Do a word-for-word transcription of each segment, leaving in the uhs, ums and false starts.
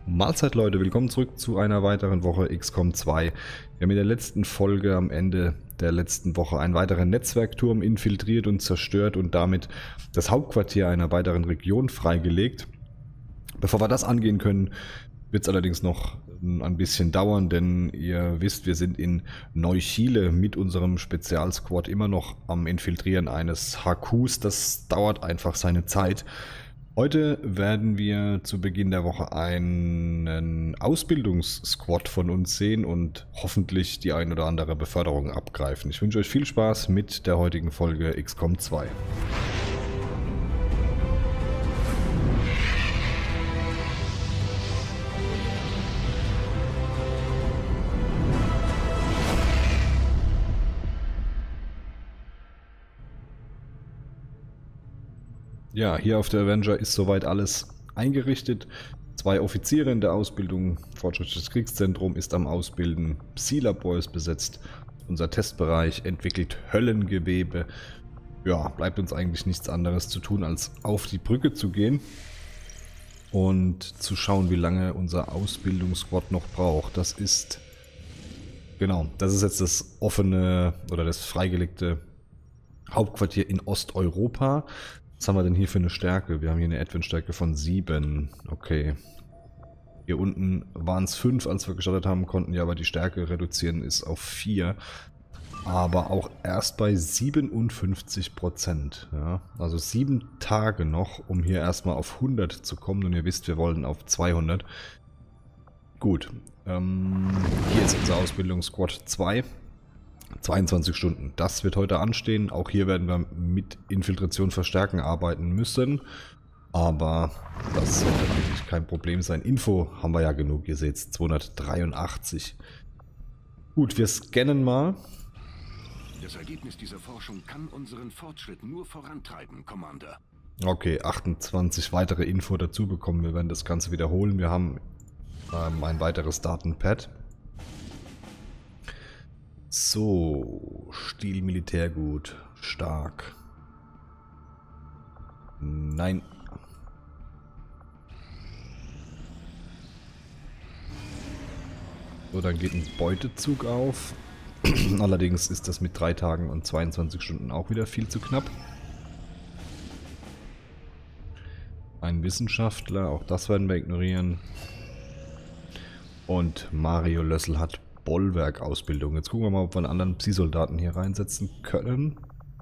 Mahlzeit Leute, willkommen zurück zu einer weiteren Woche X COM zwei. Wir haben in der letzten Folge am Ende der letzten Woche einen weiteren Netzwerkturm infiltriert und zerstört und damit das Hauptquartier einer weiteren Region freigelegt. Bevor wir das angehen können, wird es allerdings noch ein bisschen dauern, denn ihr wisst, wir sind in Neu-Chile mit unserem Spezialsquad immer noch am Infiltrieren eines H Qs. Das dauert einfach seine Zeit. Heute werden wir zu Beginn der Woche einen Ausbildungssquad von uns sehen und hoffentlich die ein oder andere Beförderung abgreifen. Ich wünsche euch viel Spaß mit der heutigen Folge X COM zwei. Ja, hier auf der Avenger ist soweit alles eingerichtet. Zwei Offiziere in der Ausbildung, Fortschrittliches Kriegszentrum ist am Ausbilden, Psi-Labor ist besetzt, unser Testbereich entwickelt Höllengewebe. Ja, bleibt uns eigentlich nichts anderes zu tun, als auf die Brücke zu gehen und zu schauen, wie lange unser Ausbildungssquad noch braucht. Das ist, genau, das ist jetzt das offene oder das freigelegte Hauptquartier in Osteuropa. Was haben wir denn hier für eine Stärke? Wir haben hier eine Advent-Stärke von sieben. Okay. Hier unten waren es fünf, als wir gestartet haben, konnten ja aber die Stärke reduzieren, ist auf vier. Aber auch erst bei siebenundfünfzig Prozent. Ja? Also sieben Tage noch, um hier erstmal auf hundert zu kommen. Und ihr wisst, wir wollen auf zweihundert. Gut. Ähm, hier ist unser Ausbildungssquad zwei. zweiundzwanzig Stunden. Das wird heute anstehen. Auch hier werden wir mit Infiltration verstärken arbeiten müssen. Aber das sollte eigentlich kein Problem sein. Info haben wir ja genug. Ihr seht es, zweihundertdreiundachtzig. Gut, wir scannen mal. Das Ergebnis dieser Forschung kann unseren Fortschritt nur vorantreiben, Commander. Okay, achtundzwanzig weitere Info dazu bekommen. Wir werden das Ganze wiederholen. Wir haben ähm, ein weiteres Datenpad. So, Stil Militärgut, stark. Nein. So, dann geht ein Beutezug auf. Allerdings ist das mit drei Tagen und zweiundzwanzig Stunden auch wieder viel zu knapp. Ein Wissenschaftler, auch das werden wir ignorieren. Und Mario Lössel hat Bollwerk-Ausbildung. Jetzt gucken wir mal, ob wir einen anderen Psi-Soldaten hier reinsetzen können.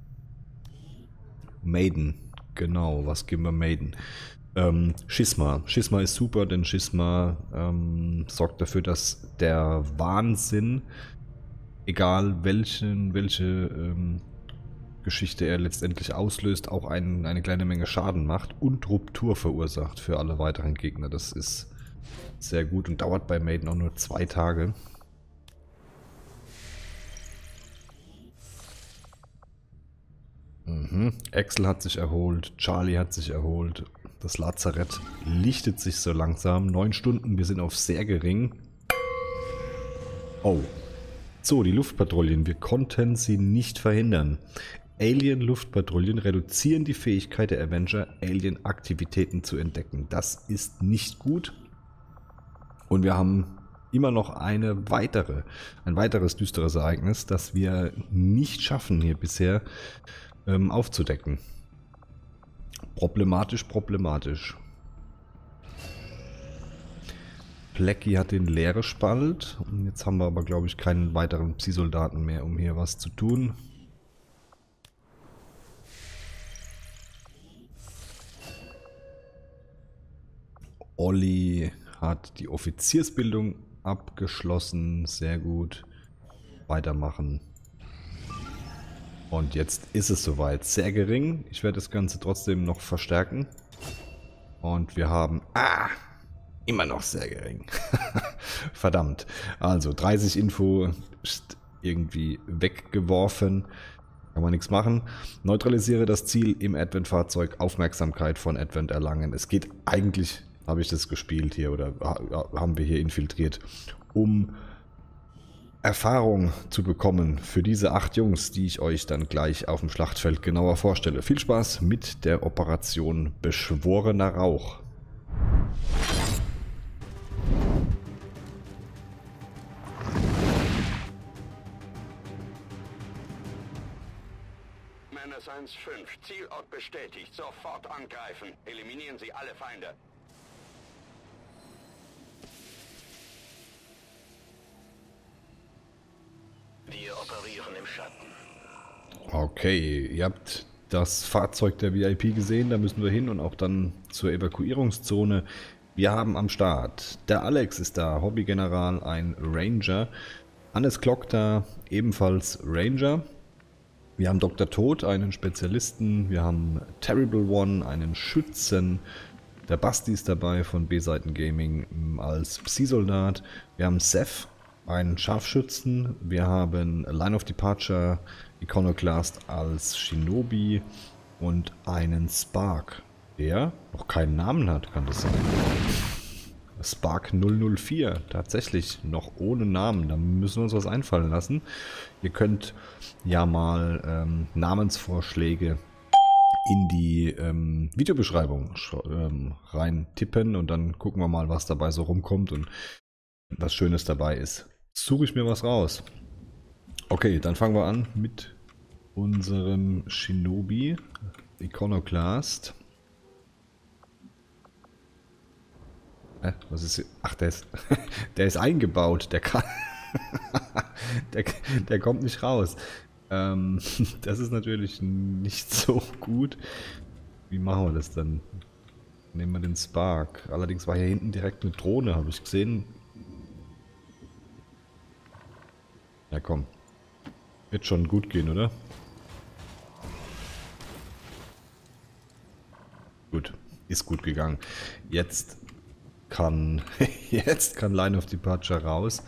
Maiden. Genau, was geben wir Maiden? Ähm, Schisma. Schisma ist super, denn Schisma ähm, sorgt dafür, dass der Wahnsinn, egal welchen, welche ähm, Geschichte er letztendlich auslöst, auch ein, eine kleine Menge Schaden macht und Ruptur verursacht für alle weiteren Gegner. Das ist sehr gut und dauert bei Maiden auch nur zwei Tage. Mhm. Axel hat sich erholt, Charlie hat sich erholt, das Lazarett lichtet sich so langsam. Neun Stunden, wir sind auf sehr gering. Oh. So, die Luftpatrouillen, wir konnten sie nicht verhindern. Alien-Luftpatrouillen reduzieren die Fähigkeit der Avenger, Alien-Aktivitäten zu entdecken. Das ist nicht gut. Und wir haben immer noch eine weitere, ein weiteres düsteres Ereignis, das wir nicht schaffen hier bisher ähm, aufzudecken. Problematisch, problematisch. Plecky hat den Leere-Spalt. Und jetzt haben wir aber, glaube ich, keinen weiteren Psi-Soldaten mehr, um hier was zu tun. Olli hat die Offiziersbildung abgeschlossen. Sehr gut. Weitermachen. Und jetzt ist es soweit. Sehr gering. Ich werde das Ganze trotzdem noch verstärken. Und wir haben... Ah! Immer noch sehr gering. Verdammt. Also dreißig Info ist irgendwie weggeworfen. Kann man nichts machen. Neutralisiere das Ziel im Advent-Fahrzeug. Aufmerksamkeit von Advent erlangen. Es geht eigentlich, habe ich das gespielt hier oder haben wir hier infiltriert, um Erfahrung zu bekommen für diese acht Jungs, die ich euch dann gleich auf dem Schlachtfeld genauer vorstelle. Viel Spaß mit der Operation Beschworener Rauch. S eins fünf, Zielort bestätigt. Sofort angreifen. Eliminieren Sie alle Feinde. Wir operieren im Schatten. Okay, ihr habt das Fahrzeug der V I P gesehen, da müssen wir hin und auch dann zur Evakuierungszone. Wir haben am Start, der Alex ist da, Hobbygeneral, ein Ranger. Hannes Glock da, ebenfalls Ranger. Wir haben Doktor Tod, einen Spezialisten. Wir haben Terrible One, einen Schützen. Der Basti ist dabei von B-Seiten Gaming als Psi-Soldat. Wir haben Seth, einen Scharfschützen. Wir haben Line of Departure Iconoclast als Shinobi und einen Spark, der noch keinen Namen hat, kann das sein? Spark null null vier, tatsächlich noch ohne Namen, da müssen wir uns was einfallen lassen. Ihr könnt ja mal ähm, Namensvorschläge in die ähm, Videobeschreibung ähm, rein tippen und dann gucken wir mal, was dabei so rumkommt und was Schönes dabei ist. Suche ich mir was raus. Okay, dann fangen wir an mit unserem Shinobi Iconoclast. Äh, was ist hier? Ach, der ist, der ist eingebaut. Der kann. der, der kommt nicht raus. Ähm, das ist natürlich nicht so gut. Wie machen wir das dann? Nehmen wir den Spark. Allerdings war hier hinten direkt eine Drohne, habe ich gesehen. Ja, komm. Wird schon gut gehen, oder? Gut, ist gut gegangen. Jetzt kann jetzt kann Line of Departure raus.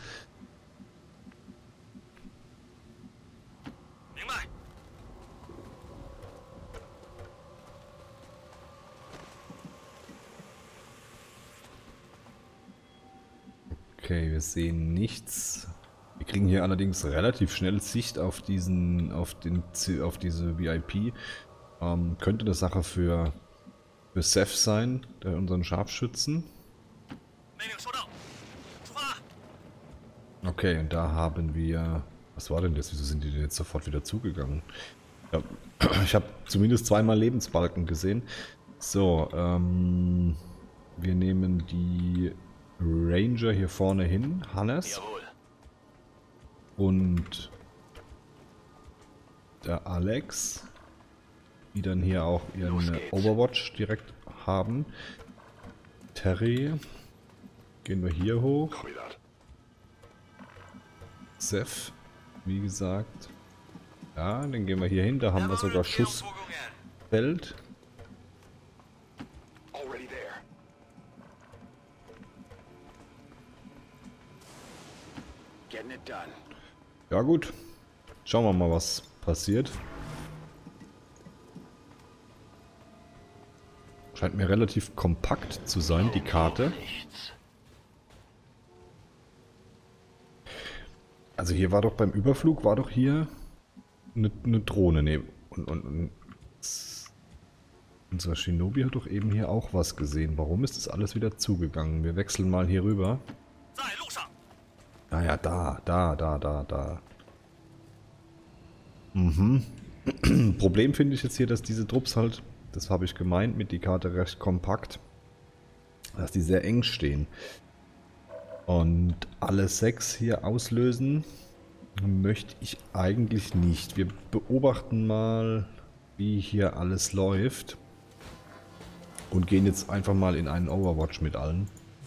Okay, wir sehen nichts. Wir kriegen hier allerdings relativ schnell Sicht auf diesen, auf den, auf diese V I P. Ähm, könnte eine Sache für, für Seth sein, der unseren Scharfschützen. Okay, und da haben wir... Was war denn das? Wieso sind die denn jetzt sofort wieder zugegangen? Ja, ich habe zumindest zweimal Lebensbalken gesehen. So, ähm, wir nehmen die Ranger hier vorne hin, Hannes. Jawohl. Und der Alex, die dann hier auch ihren Overwatch direkt haben. Terry, gehen wir hier hoch. Seth, wie gesagt. Ja, dann gehen wir hier hin, da haben wir sogar Schussfeld. Ja gut, schauen wir mal, was passiert. Scheint mir relativ kompakt zu sein, die Karte. Also hier war doch beim Überflug, war doch hier eine, eine Drohne. Nee, und, und, und unser Shinobi hat doch eben hier auch was gesehen. Warum ist das alles wieder zugegangen? Wir wechseln mal hier rüber. Ah ja, da, da, da, da, da. Mhm. Problem finde ich jetzt hier, dass diese Trupps halt, das habe ich gemeint, mit die Karte recht kompakt, dass die sehr eng stehen. Und alle sechs hier auslösen möchte ich eigentlich nicht. Wir beobachten mal, wie hier alles läuft. Und gehen jetzt einfach mal in einen Overwatch mit allen.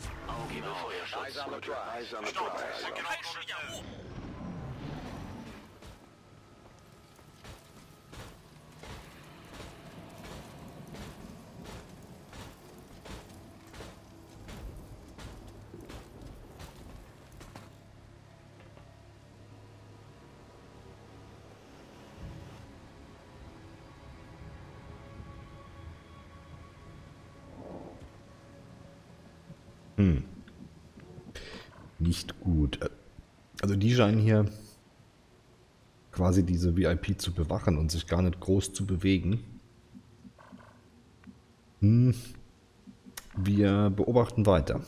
Hm. Nicht gut. Also die scheinen hier quasi diese V I P zu bewachen und sich gar nicht groß zu bewegen. Hm. Wir beobachten weiter.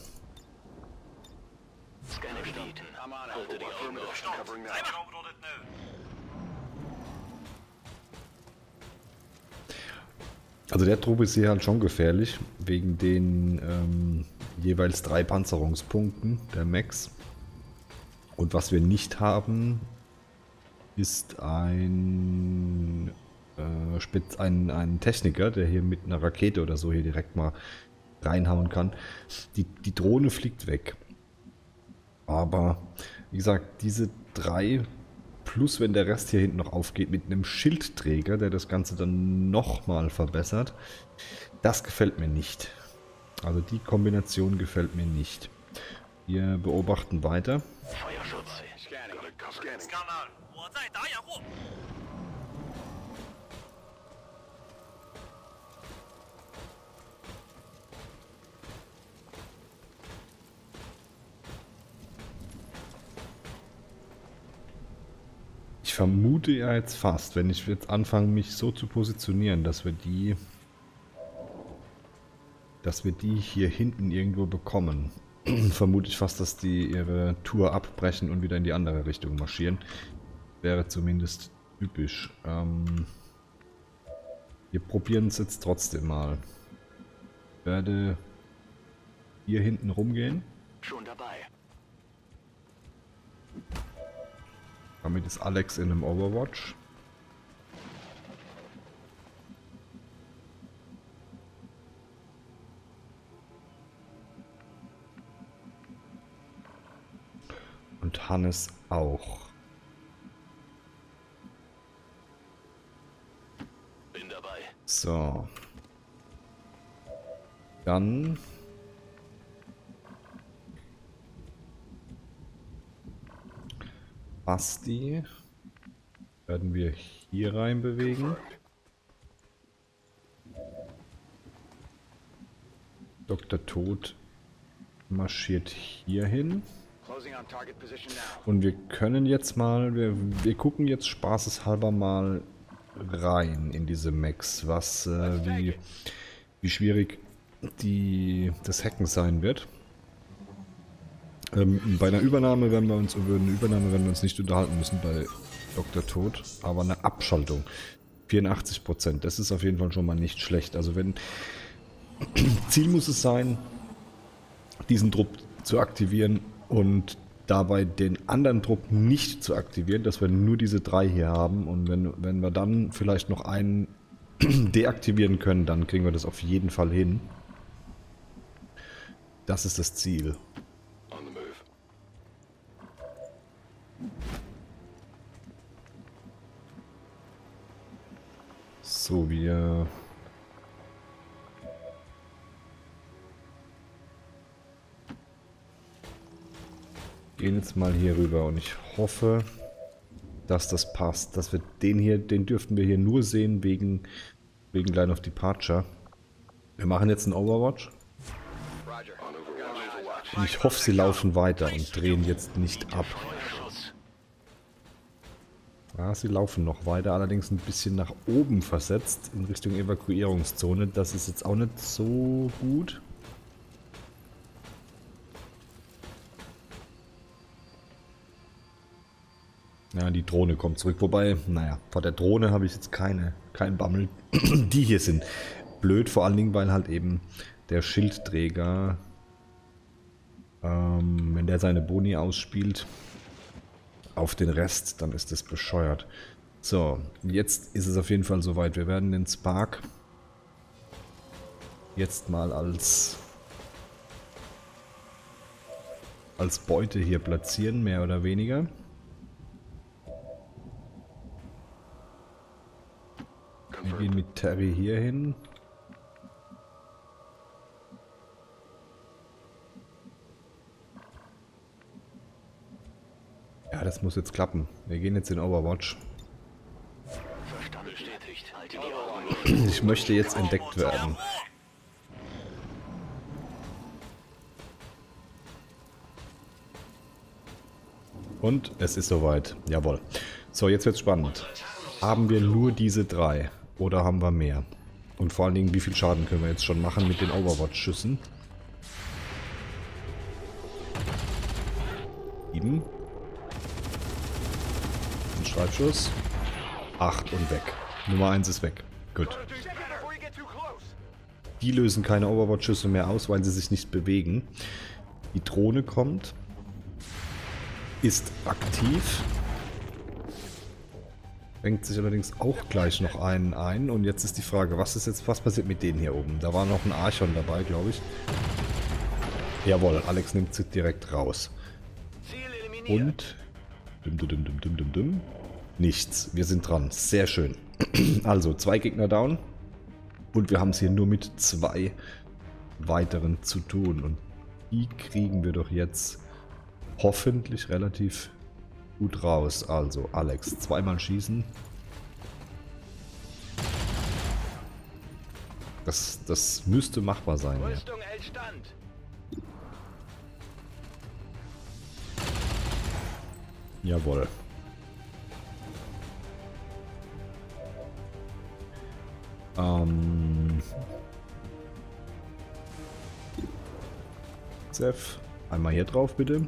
Also der Trupp ist hier halt schon gefährlich, wegen den ähm, jeweils drei Panzerungspunkten der Mechs. Und was wir nicht haben, ist ein, äh, Spitz, ein, ein Techniker, der hier mit einer Rakete oder so hier direkt mal reinhauen kann. Die, die Drohne fliegt weg. Aber wie gesagt, diese drei, plus wenn der Rest hier hinten noch aufgeht, mit einem Schildträger, der das Ganze dann nochmal verbessert, das gefällt mir nicht. Also die Kombination gefällt mir nicht. Wir beobachten weiter. Feuerschutz. Scanning. Scanning. Ich vermute ja jetzt fast, wenn ich jetzt anfange, mich so zu positionieren, dass wir die, dass wir die hier hinten irgendwo bekommen. Vermute ich fast, dass die ihre Tour abbrechen und wieder in die andere Richtung marschieren. Wäre zumindest typisch. Ähm, wir probieren es jetzt trotzdem mal. Ich werde hier hinten rumgehen. Schon dabei. Damit ist Alex in einem Overwatch. Und Hannes auch. Bin dabei. So. Dann Basti werden wir hier rein bewegen. Doktor Tod marschiert hier hin. Und wir können jetzt mal, wir, wir gucken jetzt spaßeshalber mal rein in diese Mechs, was äh, wie, wie schwierig die, das Hacken sein wird. Ähm, bei einer Übernahme werden wir uns über eine Übernahme werden wir uns nicht unterhalten müssen bei Doktor Tod, aber eine Abschaltung vierundachtzig Prozent, das ist auf jeden Fall schon mal nicht schlecht. Also wenn Ziel muss es sein, diesen Trupp zu aktivieren und dabei den anderen Trupp nicht zu aktivieren, dass wir nur diese drei hier haben, und wenn, wenn wir dann vielleicht noch einen deaktivieren können, dann kriegen wir das auf jeden Fall hin. Das ist das Ziel. So, wir gehen jetzt mal hier rüber und ich hoffe, dass das passt. Dass wir den hier, den dürften wir hier nur sehen wegen, wegen Line of Departure. Wir machen jetzt einen Overwatch. Und ich hoffe, sie laufen weiter und drehen jetzt nicht ab. Ja, sie laufen noch weiter, allerdings ein bisschen nach oben versetzt in Richtung Evakuierungszone. Das ist jetzt auch nicht so gut. Ja, die Drohne kommt zurück. Wobei, naja, vor der Drohne habe ich jetzt keine, kein Bammel. Die hier sind blöd, vor allen Dingen, weil halt eben der Schildträger, ähm, wenn der seine Boni ausspielt auf den Rest, dann ist das bescheuert. So, jetzt ist es auf jeden Fall soweit. Wir werden den Spark jetzt mal als als Beute hier platzieren, mehr oder weniger. Wir gehen mit Terry hier hin. Ja, das muss jetzt klappen. Wir gehen jetzt in Overwatch. Ich möchte jetzt entdeckt werden. Und es ist soweit. Jawohl. So, jetzt wird's spannend. Haben wir nur diese drei oder haben wir mehr? Und vor allen Dingen, wie viel Schaden können wir jetzt schon machen mit den Overwatch-Schüssen? Sieben. Streifschuss. acht und weg. Nummer eins ist weg. Gut. Die lösen keine Overwatch-Schüsse mehr aus, weil sie sich nicht bewegen. Die Drohne kommt. Ist aktiv. Fängt sich allerdings auch gleich noch einen ein. Und jetzt ist die Frage, was ist jetzt, was passiert mit denen hier oben? Da war noch ein Archon dabei, glaube ich. Jawohl, Alex nimmt sie direkt raus. Und... Dum, dum, dum, dum, dum, dum. Nichts. Wir sind dran. Sehr schön. Also, zwei Gegner down. Und wir haben es hier nur mit zwei weiteren zu tun. Und die kriegen wir doch jetzt hoffentlich relativ gut raus. Also, Alex, zweimal schießen. Das, das müsste machbar sein. Ja. Jawohl. Ähm. Sef, einmal hier drauf bitte.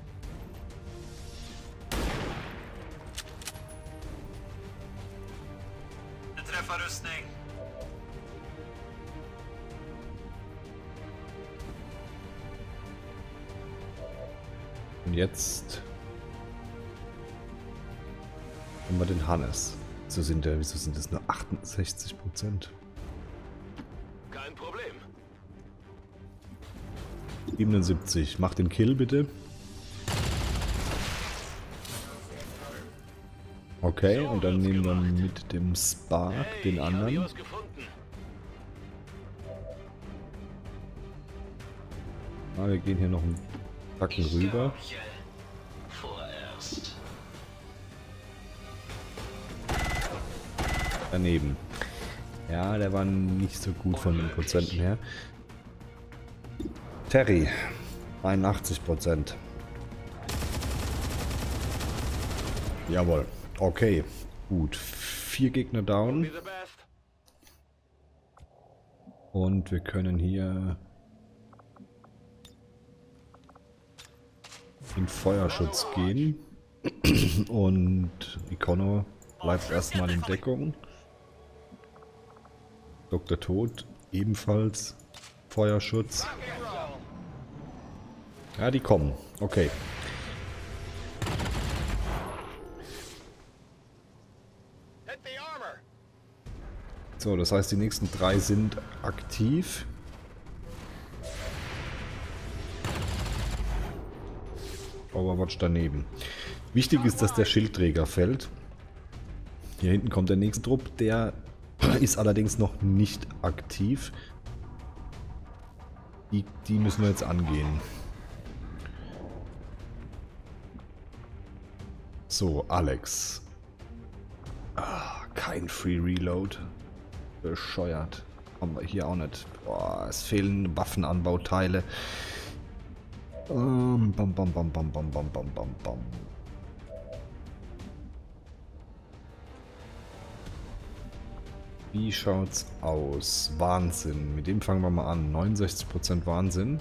Trefferrüstung. Und jetzt haben wir den Hannes. Wieso sind, der, wieso sind das nur achtundsechzig Prozent? Kein Problem. siebenundsiebzig. Mach den Kill bitte. Okay, und dann nehmen wir mit dem Spark den anderen. Ah, wir gehen hier noch einen Tacken rüber. Daneben. Ja, der war nicht so gut von den Prozenten her. Terry, einundachtzig Prozent. Jawohl. Okay, gut. Vier Gegner down. Und wir können hier in Feuerschutz gehen. Und Econo bleibt erstmal in Deckung. Doktor Tod ebenfalls Feuerschutz. Ja, die kommen. Okay. So, das heißt, die nächsten drei sind aktiv. Overwatch daneben. Wichtig ist, dass der Schildträger fällt. Hier hinten kommt der nächste Trupp, der ist allerdings noch nicht aktiv. Die, die müssen wir jetzt angehen. So, Alex. Ah, kein Free Reload. Bescheuert. Haben wir hier auch nicht. Boah, es fehlen Waffenanbauteile. Um, bam, bam, bam, bam, bam, bam, bam, bam, bam. Wie schaut's aus? Wahnsinn. Mit dem fangen wir mal an. neunundsechzig Prozent Wahnsinn.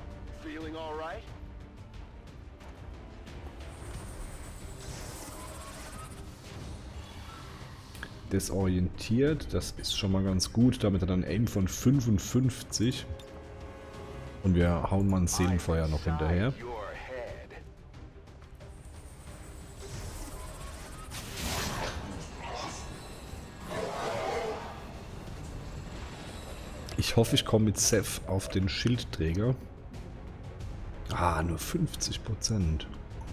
Desorientiert, das ist schon mal ganz gut. Damit hat er einen Aim von fünfundfünfzig. Und wir hauen mal ein Seelenfeuer noch hinterher. Ich hoffe, ich komme mit Seth auf den Schildträger. Ah, nur fünfzig Prozent.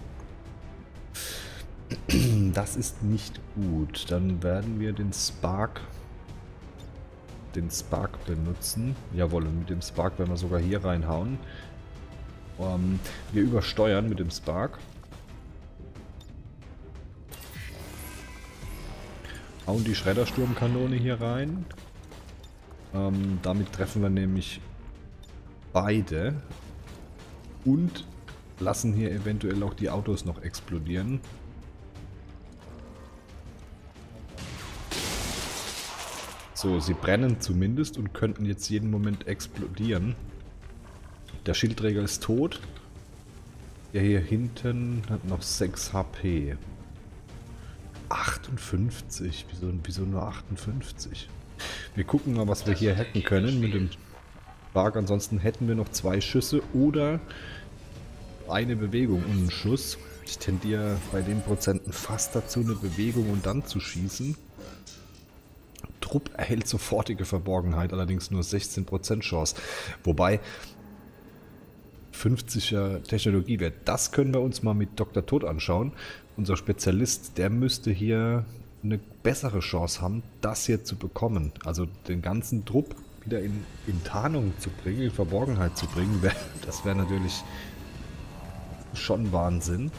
Das ist nicht gut. Dann werden wir den Spark den Spark benutzen. Jawohl, und mit dem Spark werden wir sogar hier reinhauen. Um, wir übersteuern mit dem Spark. Hauen die Schreddersturmkanone hier rein. Um, damit treffen wir nämlich beide. Und lassen hier eventuell auch die Autos noch explodieren. So, sie brennen zumindest und könnten jetzt jeden Moment explodieren. Der Schildträger ist tot. Der hier hinten hat noch sechs H P. achtundfünfzig. Wieso, wieso nur achtundfünfzig? Wir gucken mal, was wir hier hacken können mit dem Stark, ansonsten hätten wir noch zwei Schüsse oder eine Bewegung und einen Schuss. Ich tendiere bei den Prozenten fast dazu, eine Bewegung und dann zu schießen. Trupp erhält sofortige Verborgenheit, allerdings nur sechzehn Prozent Chance. Wobei fünfziger Technologiewert, das können wir uns mal mit Doktor Tod anschauen. Unser Spezialist, der müsste hier eine bessere Chance haben, das hier zu bekommen. Also den ganzen Trupp wieder in, in Tarnung zu bringen, in Verborgenheit zu bringen, wär, das wäre natürlich schon Wahnsinn.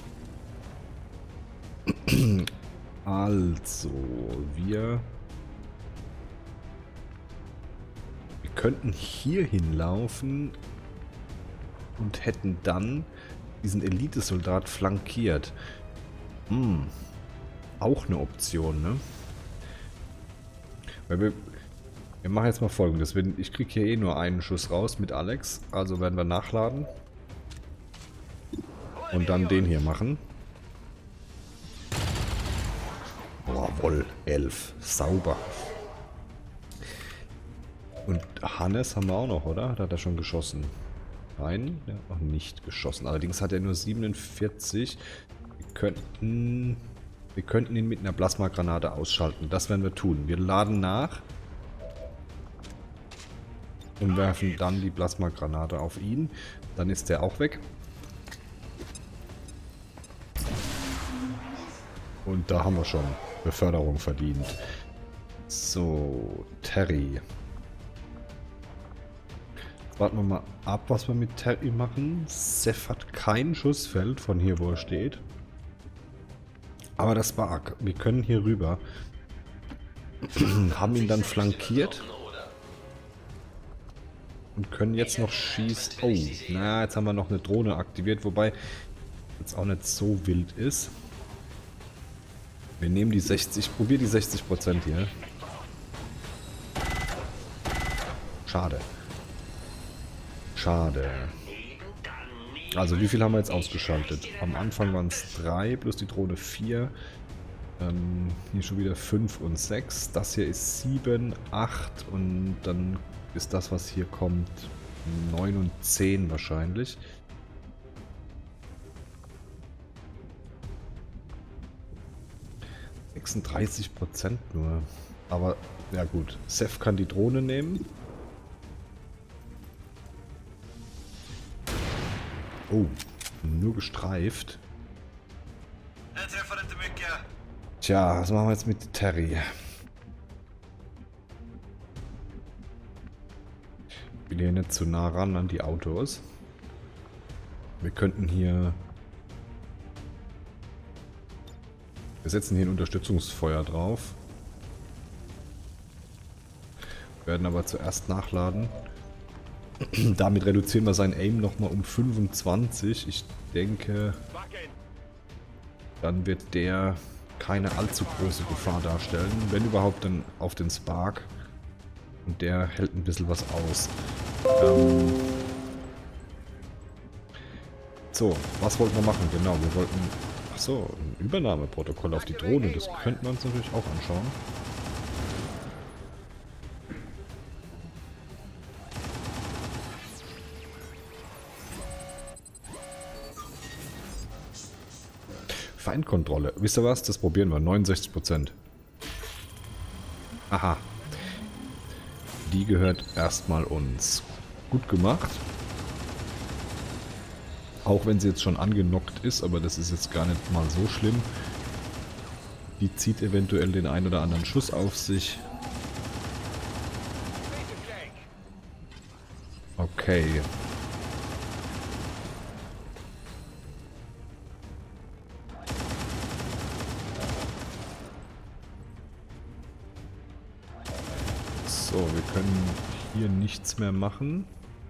Also, wir, wir könnten hier hinlaufen und hätten dann diesen Elitesoldat flankiert. Hm, auch eine Option, ne? Weil wir, wir machen jetzt mal Folgendes. Ich kriege hier eh nur einen Schuss raus mit Alex, also werden wir nachladen und dann den hier machen. Jawohl, elf. Sauber. Und Hannes haben wir auch noch, oder? Da hat er schon geschossen. Nein, der hat noch nicht geschossen. Allerdings hat er nur siebenundvierzig. Wir könnten, wir könnten ihn mit einer Plasmagranate ausschalten. Das werden wir tun. Wir laden nach und werfen dann die Plasmagranate auf ihn. Dann ist der auch weg. Und da haben wir schon Beförderung verdient. So, Terry. Jetzt warten wir mal ab, was wir mit Terry machen. Seth hat kein Schussfeld von hier, wo er steht. Aber das Spark, wir können hier rüber. Haben ihn dann flankiert. Und können jetzt noch schießen. Oh, na, jetzt haben wir noch eine Drohne aktiviert, wobei jetzt auch nicht so wild ist. Wir nehmen die sechzig, probier die sechzig Prozent hier. Schade. Schade. Also wie viel haben wir jetzt ausgeschaltet? Am Anfang waren es drei plus die Drohne vier. Ähm, hier schon wieder fünf und sechs. Das hier ist sieben, acht und dann ist das, was hier kommt, neun und zehn wahrscheinlich. sechsunddreißig Prozent nur. Aber, ja gut. Seth kann die Drohne nehmen. Oh, nur gestreift. Tja, was machen wir jetzt mit Terry? Ich will hier nicht zu nah ran an die Autos. Wir könnten hier... Wir setzen hier ein Unterstützungsfeuer drauf. Werden aber zuerst nachladen. Damit reduzieren wir sein Aim nochmal um fünfundzwanzig. Ich denke, dann wird der keine allzu große Gefahr darstellen. Wenn überhaupt, dann auf den Spark. Und der hält ein bisschen was aus. Ähm so, was wollten wir machen? Genau, wir wollten... Achso, ein Übernahmeprotokoll auf die Drohne. Das könnten wir uns natürlich auch anschauen. Feindkontrolle. Wisst ihr was? Das probieren wir. neunundsechzig Prozent. Aha. Die gehört erstmal uns. Gut gemacht. Auch wenn sie jetzt schon angenockt ist, aber das ist jetzt gar nicht mal so schlimm. Die zieht eventuell den ein oder anderen Schuss auf sich. Okay. So, wir können hier nichts mehr machen.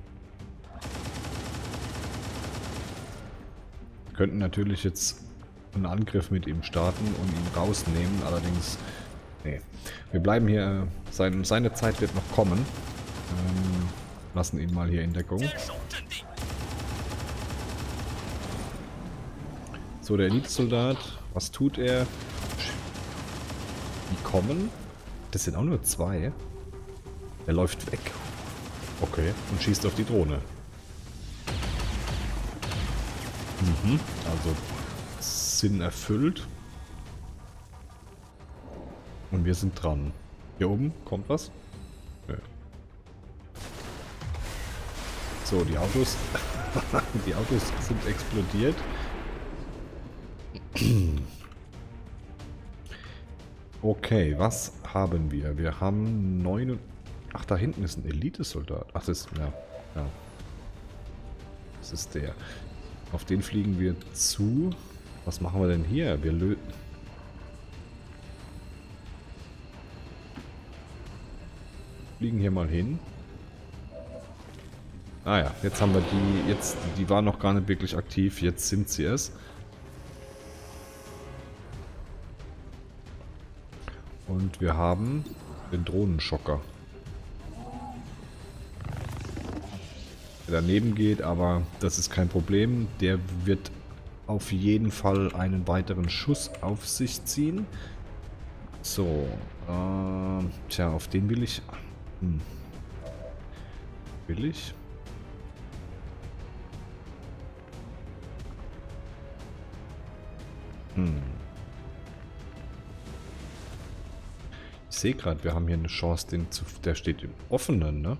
Wir könnten natürlich jetzt einen Angriff mit ihm starten und ihn rausnehmen, allerdings, nee. Wir bleiben hier, sein, seine Zeit wird noch kommen. Ähm, lassen ihn mal hier in Deckung. So, der Elitesoldat, was tut er? Die kommen. Das sind auch nur zwei. Er läuft weg. Okay, und schießt auf die Drohne. Mhm, also Sinn erfüllt. Und wir sind dran. Hier oben kommt was? Nö. So, die Autos. Die Autos sind explodiert. Okay, was haben wir? Wir haben neun. Ach, da hinten ist ein Elite-Soldat. Ach, das ist. Ja, ja. Das ist der. Auf den fliegen wir zu. Was machen wir denn hier? Wir löten. Fliegen hier mal hin. Ah ja, jetzt haben wir die. Jetzt, die waren noch gar nicht wirklich aktiv. Jetzt sind sie es. Und wir haben den Drohnenschocker. Der daneben geht, aber das ist kein Problem. Der wird auf jeden Fall einen weiteren Schuss auf sich ziehen. So. Äh, tja, auf den will ich... Hm. Will ich? Hm. Ich sehe gerade, wir haben hier eine Chance, den zu... Der steht im Offenen, ne?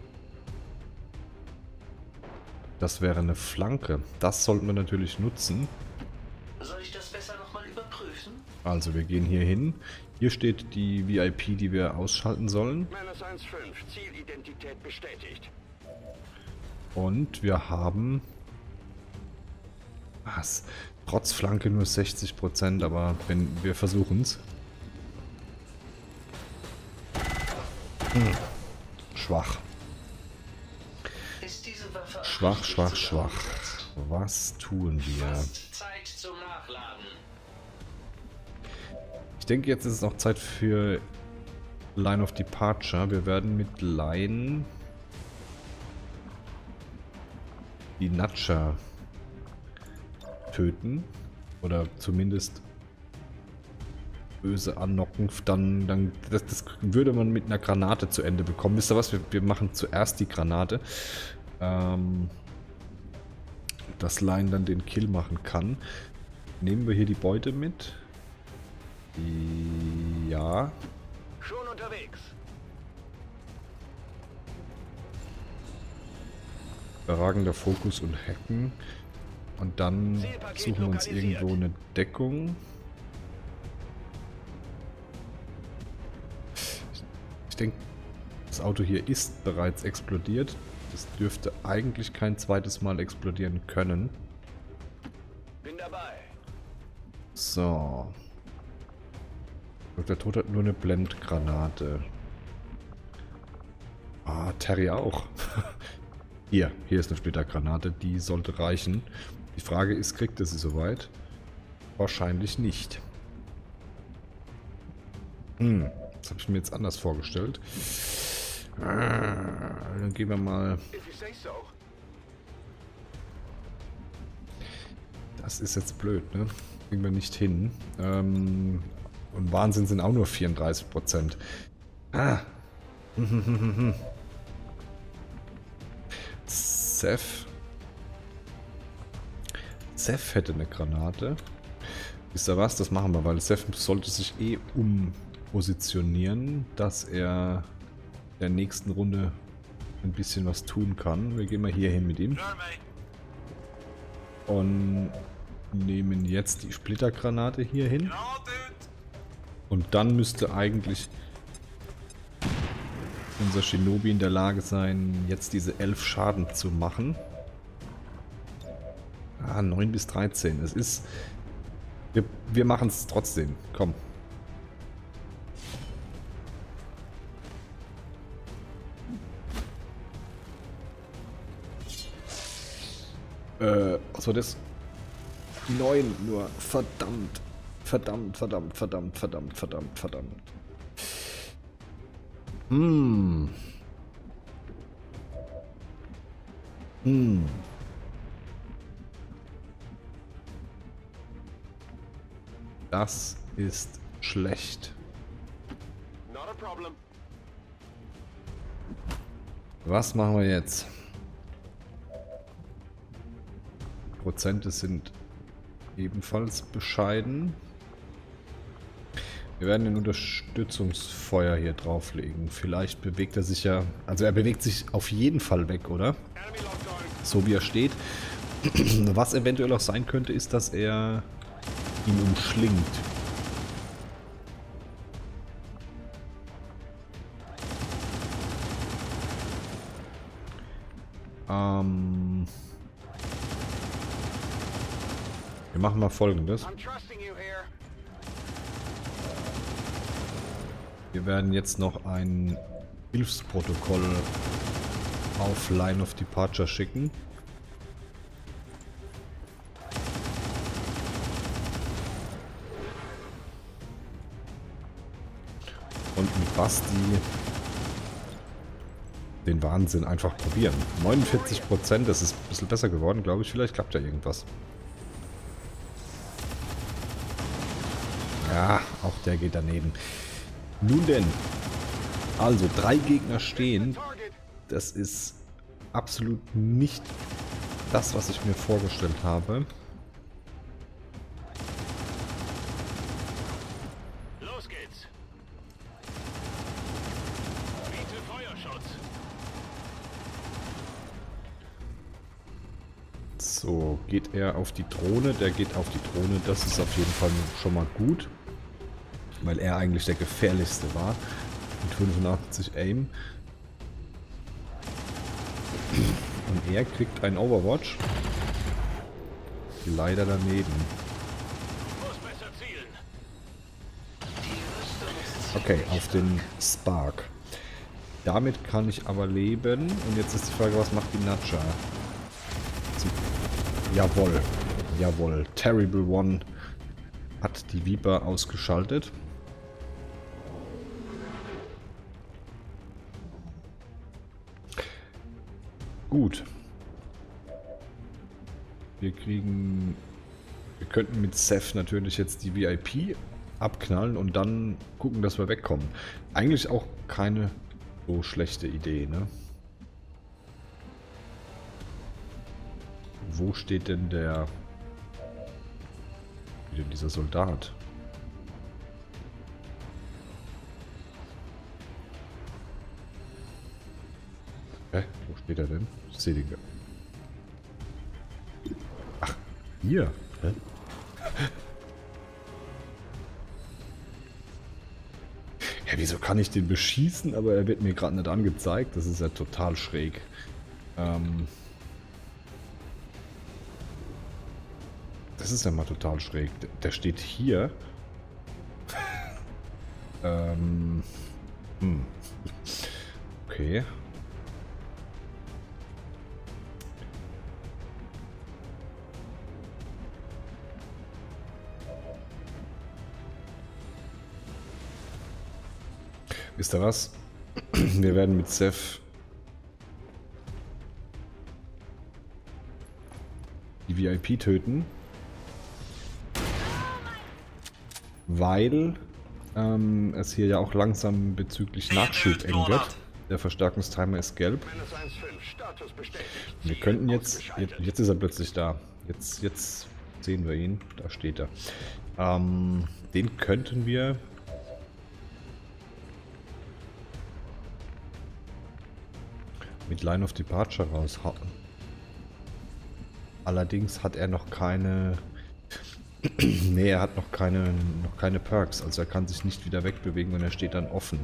Das wäre eine Flanke. Das sollten wir natürlich nutzen. Soll ich das besser nochmal überprüfen? Also wir gehen hier hin. Hier steht die V I P, die wir ausschalten sollen. Menace eins fünf, Zielidentität bestätigt. Und wir haben... Was? Trotz Flanke nur sechzig Prozent, aber wenn wir versuchen es. Hm. Schwach. Ist diese Waffe Schwach, richtig schwach, schwach. zusammengesetzt? Was tun wir? Fast Zeit zum Nachladen. Ich denke, jetzt ist es auch Zeit für Line of Departure. Wir werden mit Line die Natscher töten. Oder zumindest böse annocken. Dann, dann, das, das würde man mit einer Granate zu Ende bekommen. Wisst ihr was? Wir, wir machen zuerst die Granate. Ähm, dass Line dann den Kill machen kann. Nehmen wir hier die Beute mit. Ja. Schon unterwegs. Überragender Fokus und Hacken. Und dann suchen wir uns irgendwo eine Deckung. Ich denke, das Auto hier ist bereits explodiert. Das dürfte eigentlich kein zweites Mal explodieren können. Bin dabei. So. Der Tod hat nur eine Blendgranate. Ah, Terry auch. Hier, hier ist eine Splittergranate. Die sollte reichen. Die Frage ist, kriegt er sie soweit? Wahrscheinlich nicht. Hm, das habe ich mir jetzt anders vorgestellt. Dann gehen wir mal... If you say so. Das ist jetzt blöd, ne? Kriegen wir nicht hin. Ähm, und Wahnsinn sind auch nur vierunddreißig Prozent. Ah. Seth. Seth hätte eine Granate. Wisst ihr was? Das machen wir, weil Seth sollte sich eh umpositionieren, dass er in der nächsten Runde ein bisschen was tun kann. Wir gehen mal hier hin mit ihm. Und nehmen jetzt die Splittergranate hier hin. Und dann müsste eigentlich unser Shinobi in der Lage sein, jetzt diese elf Schaden zu machen. Ah, neun bis dreizehn. Es ist... Wir, wir machen es trotzdem. Komm. Äh, was war das? neun nur. Verdammt. Verdammt, verdammt, verdammt, verdammt, verdammt, verdammt. Hm. Hm. Das ist schlecht. Not a problem. Was machen wir jetzt? Prozente sind ebenfalls bescheiden. Wir werden ein Unterstützungsfeuer hier drauflegen. Vielleicht bewegt er sich ja... Also er bewegt sich auf jeden Fall weg, oder? So wie er steht. Was eventuell auch sein könnte, ist, dass er ihn umschlingt. Ähm... Wir machen mal Folgendes. Wir werden jetzt noch ein Hilfsprotokoll auf Line of Departure schicken. Und mit Basti den Wahnsinn einfach probieren. neunundvierzig Prozent, das ist ein bisschen besser geworden, glaube ich. Vielleicht klappt ja irgendwas. Ja, auch der geht daneben. Nun denn, also drei Gegner stehen. Das ist absolut nicht das, was ich mir vorgestellt habe. Los geht's. Bitte Feuerschutz. So, geht er auf die Drohne? Der geht auf die Drohne. Das ist auf jeden Fall schon mal gut. Weil er eigentlich der gefährlichste war. Mit fünfundachtzig Aim. Und er kriegt einen Overwatch. Leider daneben. Okay, auf den Spark. Damit kann ich aber leben. Und jetzt ist die Frage, was macht die Natscha? Jawohl. Jawohl. Terrible One hat die Viper ausgeschaltet. Gut. Wir kriegen... Wir könnten mit Seth natürlich jetzt die V I P abknallen und dann gucken, dass wir wegkommen. Eigentlich auch keine so schlechte Idee, ne? Wo steht denn der... Wie denn dieser Soldat? Hä? Wo steht er denn? Ich sehe den gar nicht. Ach, hier. Hä? Ja, wieso kann ich den beschießen, aber er wird mir gerade nicht angezeigt? Das ist ja total schräg. Ähm... Das ist ja mal total schräg. Der steht hier. ähm. Hm. Okay. Wisst ihr was? Wir werden mit Seth die V I P töten. Weil ähm, es hier ja auch langsam bezüglich Nachschub eng wird. Der Verstärkungstimer ist gelb. Wir könnten jetzt, jetzt... Jetzt ist er plötzlich da. Jetzt, jetzt sehen wir ihn. Da steht er. Ähm, den könnten wir... mit Line of Departure raushauen. Allerdings hat er noch keine... Nee, er hat noch keine, noch keine Perks, also er kann sich nicht wieder wegbewegen und er steht dann offen.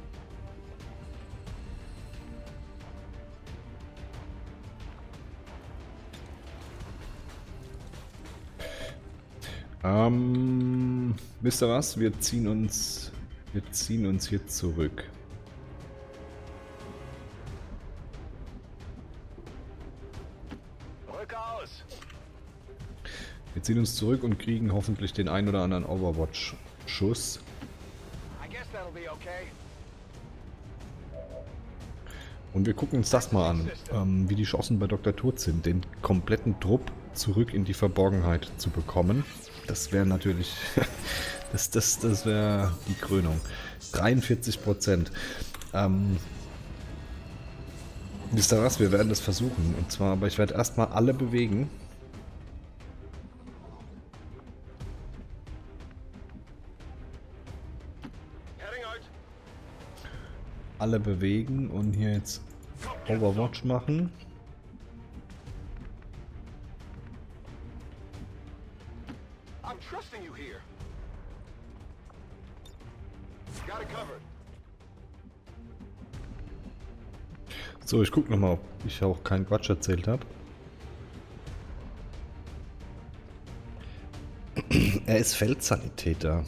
Ähm, wisst ihr was? Wir ziehen uns, wir ziehen uns hier zurück. Wir ziehen uns zurück und kriegen hoffentlich den ein oder anderen Overwatch-Schuss. Und wir gucken uns das mal an, ähm, wie die Chancen bei Doktor Tod sind, den kompletten Trupp zurück in die Verborgenheit zu bekommen. Das wäre natürlich, das, das, das wäre die Krönung. dreiundvierzig Prozent. Ähm, Wisst ihr was? Wir werden das versuchen. Und zwar, aber ich werde erstmal alle bewegen. Alle bewegen und hier jetzt Overwatch machen. I'm trusting you here. Got it covered. So, ich gucke nochmal, ob ich auch keinen Quatsch erzählt habe. Er ist Feldsanitäter.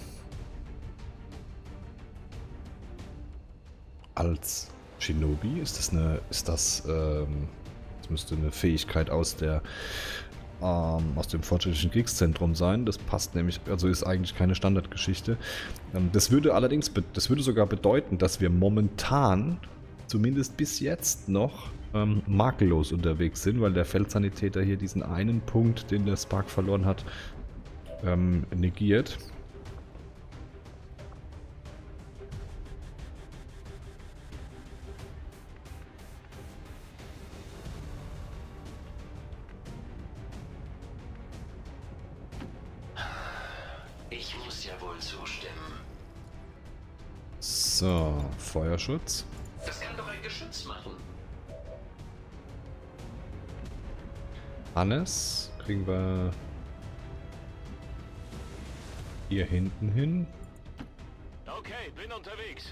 Als Shinobi ist das eine, ist das, ähm, das müsste eine Fähigkeit aus der, ähm, aus dem fortschrittlichen Kriegszentrum sein. Das passt nämlich, also ist eigentlich keine Standardgeschichte. Ähm, das würde allerdings, das würde sogar bedeuten, dass wir momentan, zumindest bis jetzt noch, ähm, makellos unterwegs sind, weil der Feldsanitäter hier diesen einen Punkt, den der Spark verloren hat, ähm, negiert. Ich muss ja wohl zustimmen. So, Feuerschutz. Das kann doch ein Geschütz machen. Hannes kriegen wir hier hinten hin. Okay, bin unterwegs.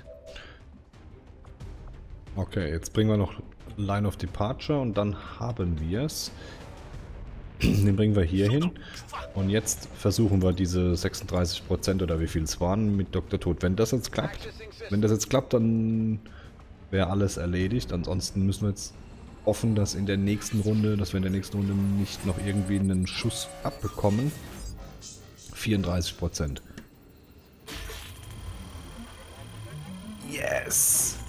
Okay, jetzt bringen wir noch Line of Departure und dann haben wir es. Den bringen wir hier hin. Und jetzt versuchen wir diese sechsunddreißig Prozent oder wie viel es waren mit Doktor Tod. Wenn das jetzt klappt, wenn das jetzt klappt, dann wäre alles erledigt. Ansonsten müssen wir jetzt hoffen, dass in der nächsten Runde, dass wir in der nächsten Runde nicht noch irgendwie einen Schuss abbekommen. vierunddreißig Prozent. Yes!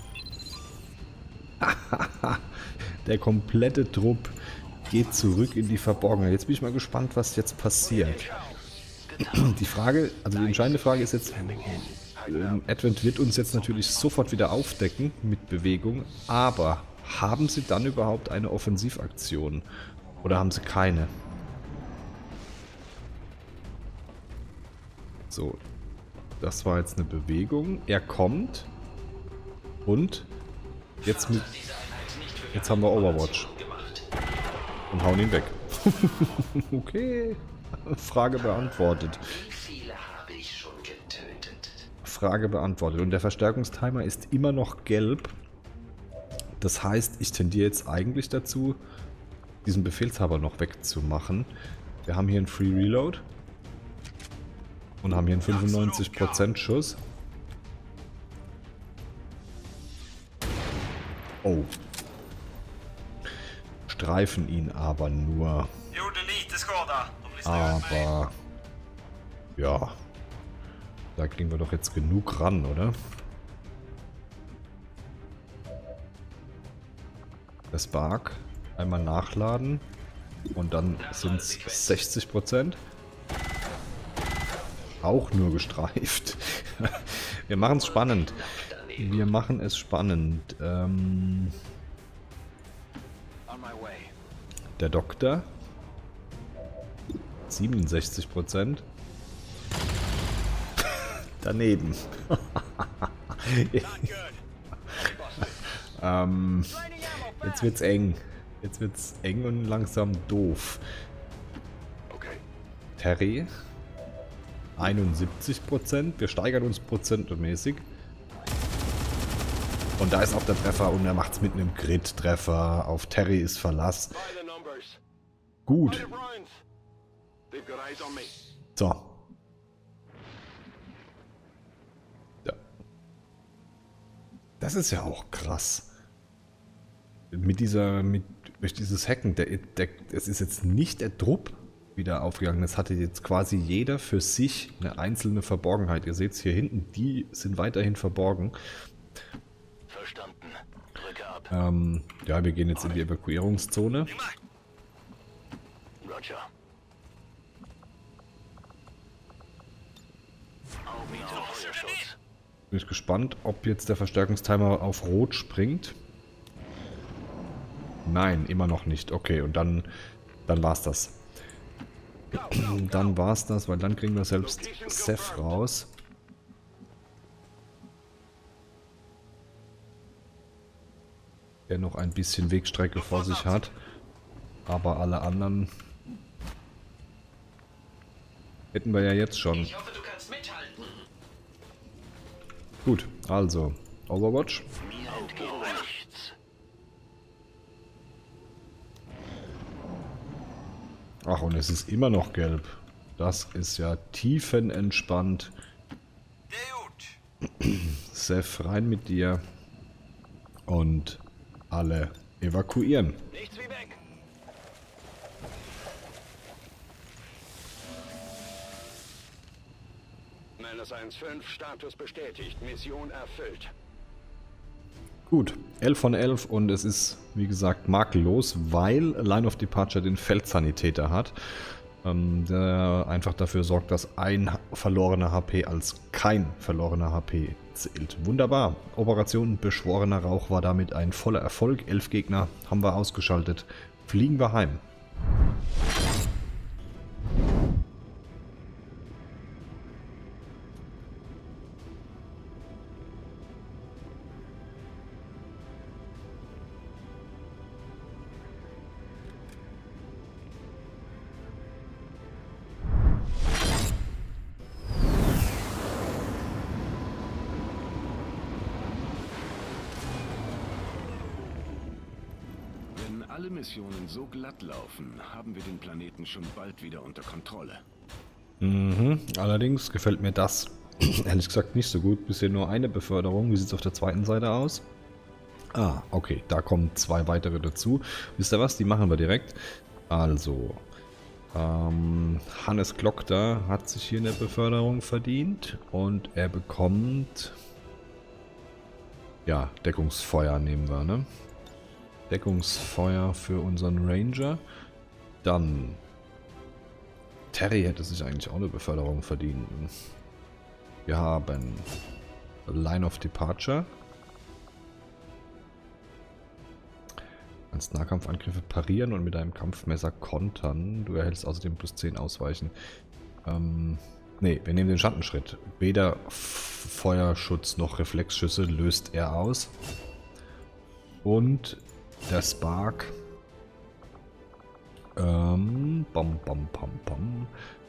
Der komplette Trupp geht zurück in die Verborgenheit. Jetzt bin ich mal gespannt, was jetzt passiert. Die Frage, also die entscheidende Frage ist jetzt, ähm, Advent wird uns jetzt natürlich sofort wieder aufdecken mit Bewegung, aber haben sie dann überhaupt eine Offensivaktion? Oder haben sie keine? So, das war jetzt eine Bewegung. Er kommt und jetzt, mit, jetzt haben wir Overwatch und hauen ihn weg. Okay, Frage beantwortet. Wie viele habe ich schon getötet? Frage beantwortet. Und der Verstärkungstimer ist immer noch gelb. Das heißt, ich tendiere jetzt eigentlich dazu, diesen Befehlshaber noch wegzumachen. Wir haben hier einen Free Reload. Und haben hier einen fünfundneunzig Prozent Schuss. Oh. Streifen ihn aber nur. Aber... Ja. Da kriegen wir doch jetzt genug ran, oder? Der Spark. Einmal nachladen. Und dann sind es sechzig Prozent. Auch nur gestreift. Wir machen es spannend. Wir machen es spannend. Ähm, der Doktor. siebenundsechzig Prozent. Daneben. ähm, jetzt wird's eng. Jetzt wird's eng und langsam doof. Terry. einundsiebzig Prozent. Wir steigern uns prozentmäßig. Und da ist auch der Treffer und er macht es mit einem Crit-Treffer. Auf Terry ist Verlass. Gut. So. Ja. Das ist ja auch krass. Mit dieser, mit, durch dieses Hacken, der, der, es ist jetzt nicht der Trupp wieder aufgegangen. Das hatte jetzt quasi jeder für sich eine einzelne Verborgenheit. Ihr seht es hier hinten, die sind weiterhin verborgen. Verstanden. Drücke ab. Ähm, ja, wir gehen jetzt in die Evakuierungszone. Roger. Bin ich gespannt, ob jetzt der Verstärkungstimer auf Rot springt. Nein, immer noch nicht. Okay, und dann, dann war's das. Dann war's das, weil dann kriegen wir selbst Seth raus. Der noch ein bisschen Wegstrecke vor sich hat. Aber alle anderen hätten wir ja jetzt schon. Ich hoffe, du kannst mithalten. Gut, also Overwatch. Mir entgeht nichts. Ach, und es ist immer noch gelb. Das ist ja tiefenentspannt. Seth, rein mit dir. Und alle evakuieren. Nichts wie weg. Menace eins fünf, Status bestätigt. Mission erfüllt. Gut, elf von elf und es ist, wie gesagt, makellos, weil Line of Departure den Feldsanitäter hat, ähm, der einfach dafür sorgt, dass ein verlorener H P als kein verlorener H P zählt. Wunderbar. Operation Beschworener Rauch war damit ein voller Erfolg. Elf Gegner haben wir ausgeschaltet. Fliegen wir heim. Wenn alle Missionen so glatt laufen, haben wir den Planeten schon bald wieder unter Kontrolle. Mhm. Allerdings gefällt mir das ehrlich gesagt nicht so gut. Bisher nur eine Beförderung. Wie sieht es auf der zweiten Seite aus? Ah, okay. Da kommen zwei weitere dazu. Wisst ihr was? Die machen wir direkt. Also, ähm, Hannes Glockter hat sich hier eine Beförderung verdient. Und er bekommt... Ja, Deckungsfeuer nehmen wir, ne? Deckungsfeuer für unseren Ranger. Dann... Terry hätte sich eigentlich auch eine Beförderung verdient. Wir haben Line of Departure. Kannst Nahkampfangriffe parieren und mit einem Kampfmesser kontern. Du erhältst außerdem plus zehn Ausweichen. Ähm, ne, wir nehmen den Schattenschritt. Weder Feuerschutz noch Reflexschüsse löst er aus. Und der Spark. Ähm, bam, bam, bam, bam.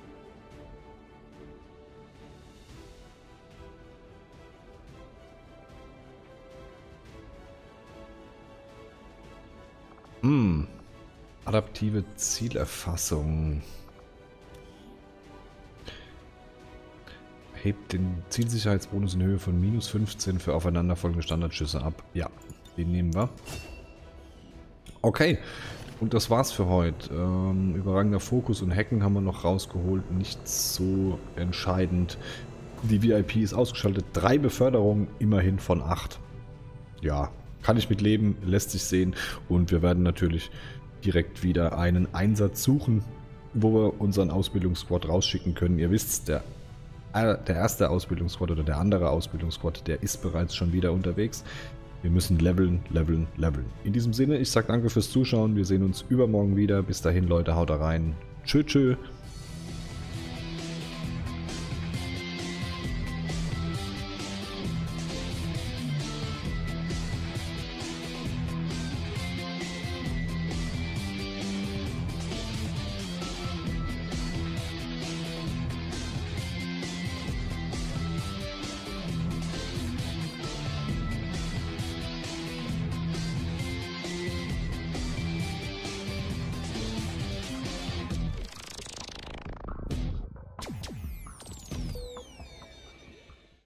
Hm. Adaptive Zielerfassung. Hebt den Zielsicherheitsbonus in Höhe von minus fünfzehn für aufeinanderfolgende Standardschüsse ab. Ja, den nehmen wir. Okay. Und das war's für heute. Ähm, überragender Fokus und Hacken haben wir noch rausgeholt. Nicht so entscheidend. Die V I P ist ausgeschaltet. Drei Beförderungen, immerhin von acht. Ja, kann ich mit leben, lässt sich sehen. Und wir werden natürlich direkt wieder einen Einsatz suchen, wo wir unseren Ausbildungssquad rausschicken können. Ihr wisst, der, äh, der erste Ausbildungssquad oder der andere Ausbildungssquad, der ist bereits schon wieder unterwegs. Wir müssen leveln, leveln, leveln. In diesem Sinne, ich sage danke fürs Zuschauen. Wir sehen uns übermorgen wieder. Bis dahin, Leute, haut da rein. Tschö, tschö.